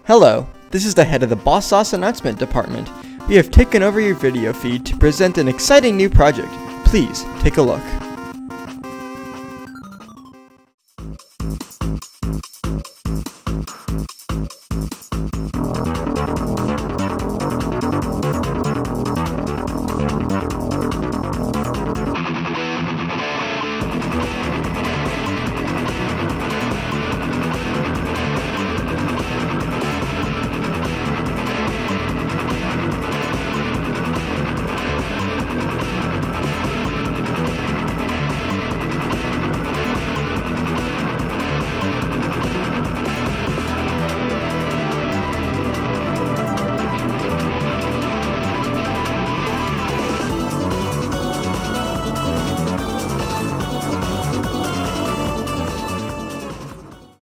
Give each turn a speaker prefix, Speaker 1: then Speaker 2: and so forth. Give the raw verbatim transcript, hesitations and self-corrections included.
Speaker 1: Hello, this is the head of the Boss Sauce Announcement Department. We have taken over your video feed to present an exciting new project. Please take a look.